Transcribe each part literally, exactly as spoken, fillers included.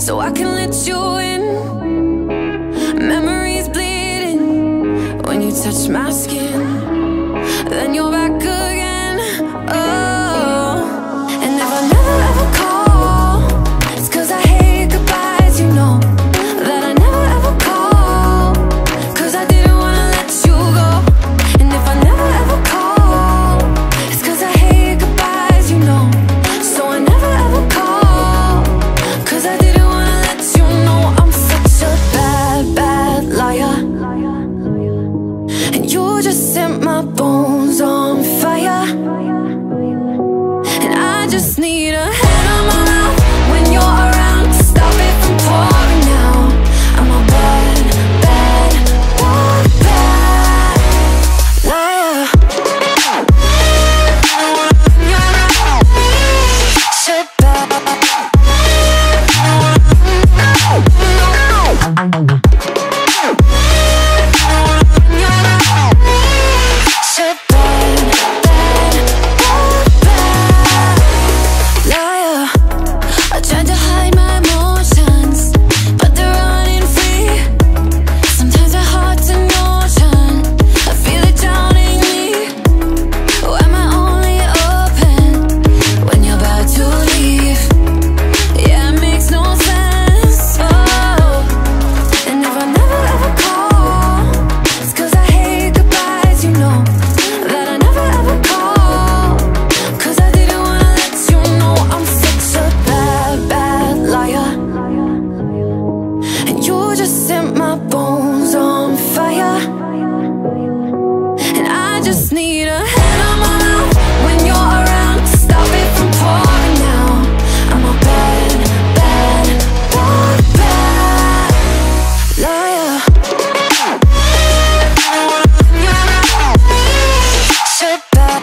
so I can let you in. Memories bleeding when you touch my skin. Then you're back again. Oh, and if I never ever call, it's cause I hate goodbyes. You know that I never ever call, cause I didn't wanna let you go. And if I never ever call, it's cause I hate goodbyes. You know, so I never ever call, cause I didn't wanna let you know. I'm such a bad, bad liar, and you just set my bones on fire. And I just need a hand on my mouth when you're around to stop it from pouring out. I'm a bad, bad, bad, bad liar. Shit bad. Shit bad, bad, bad, bad liar. I tried to hide my emotions, but they're running free. Sometimes they're hard to notion. I feel it drowning me. Oh, am I only open when you're about to leave? Yeah, it makes no sense. Oh, and if I never ever call, it's cause I hate goodbyes. You know that I never ever call, cause I didn't wanna let you know. I'm such a bad, bad liar, and you just set my bones on fire. And I just need a hand on my mouth when you're around to stop it from pouring out. I'm a bad, bad, bad, bad liar. Shit bad.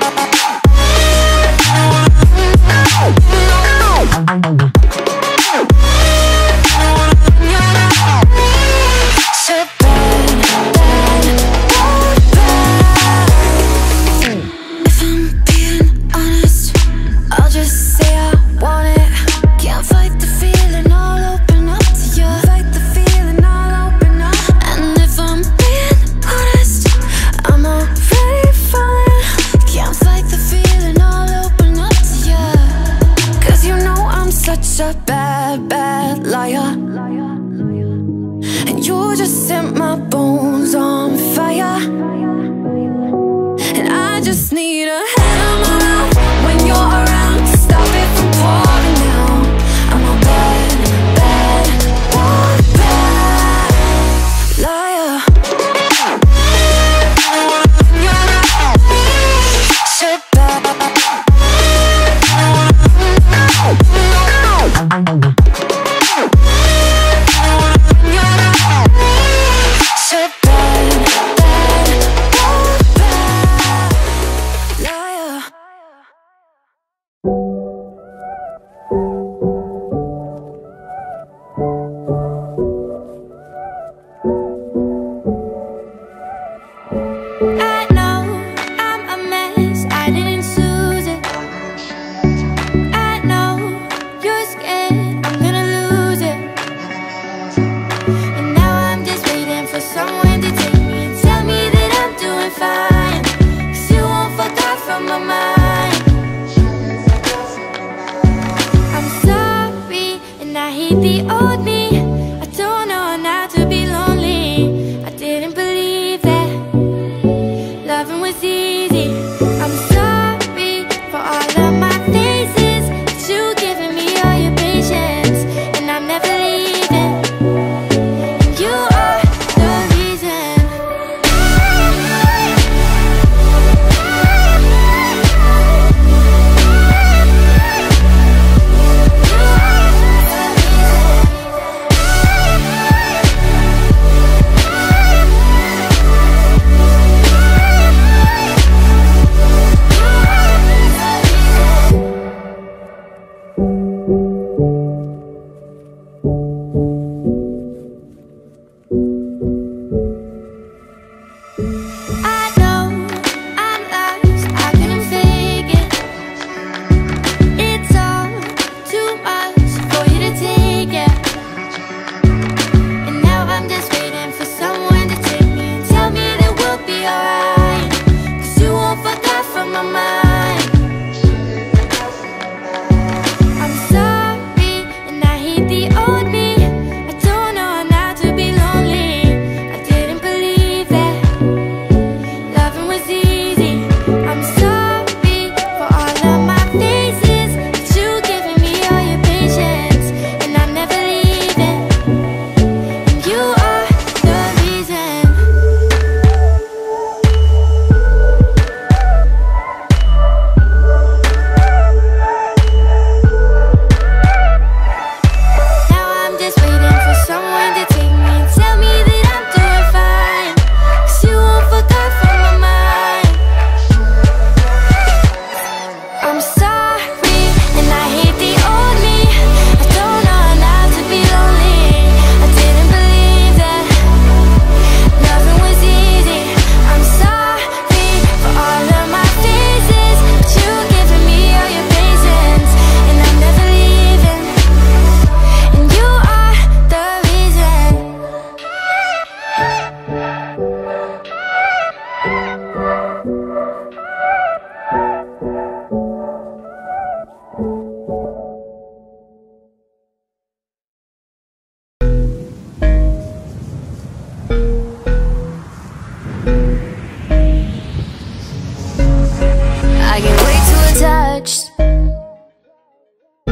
Shit bad, bad, bad, bad. If I'm being honest, I'll just say I want it. Can't fight the feeling, I'll open up to you. Fight the feeling, I'll open up. And if I'm being honest, I'm already falling. Can't fight the feeling, I'll open up to you. Cause you know I'm such a bad, bad liar, and you just set my bones on fire. And I just need a hand on my mouth when you're around to stop it from pouring out. I'm a bad, bad, bad, bad liar. Shit bad. Shit bad, bad, bad, bad liar. I know I'm a mess, I didn't choose it. I know you're scared I'm gonna lose it. And now I'm just waiting for someone to take me and tell me that I'm doing fine. Cause you won't fuck off from my mind. I'm sorry and I hate the old me. I don't know how to be lonely. I didn't believe that loving was easy. I'm sorry for all of my phases, but you giving me all your patience, and I'm never leaving. And you are the reason. You are the reason.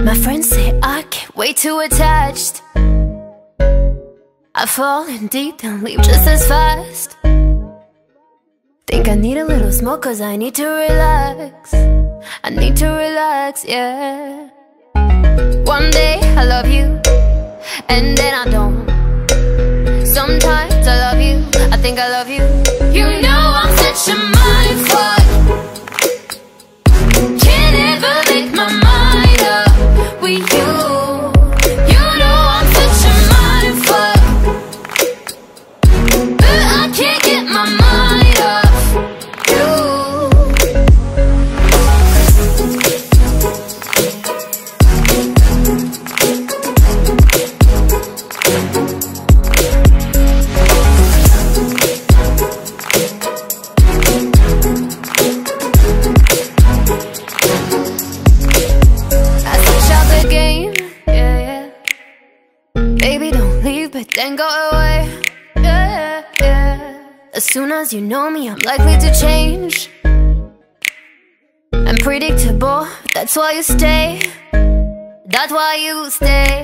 My friends say I get way too attached. I fall in deep, then leave just as fast. Think I need a little smoke cause I need to relax. I need to relax, yeah. One day I love you, and then I don't. Sometimes I love you, I think I love you. You know I'm such a mindfuck. Can't ever make my mind up with you. You know I'm such a mindfuck, but I can't get my mind off you. But then go away, yeah, yeah. As soon as you know me, I'm likely to change. I'm predictable, that's why you stay. That's why you stay.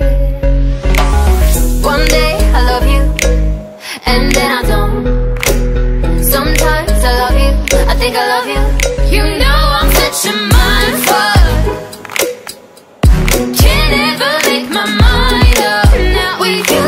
One day I love you, and then I don't. Sometimes I love you, I think I love you. You know I'm such a mindfuck. Can't ever make my mind up now with you.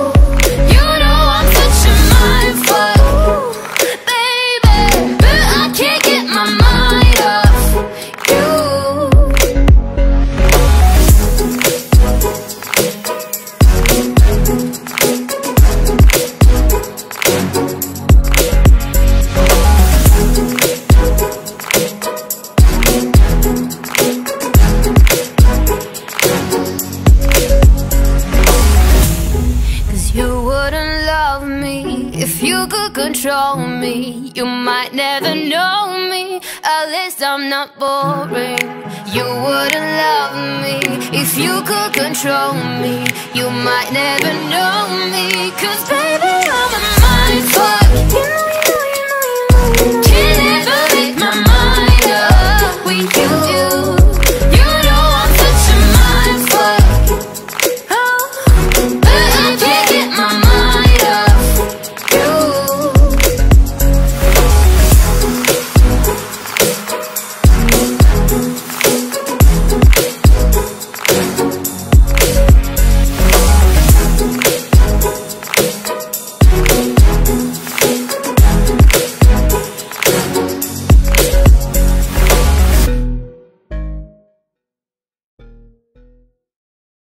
If you could control me, you might never know me. At least I'm not boring. You wouldn't love me. If you could control me, you might never know me. 'Cause baby,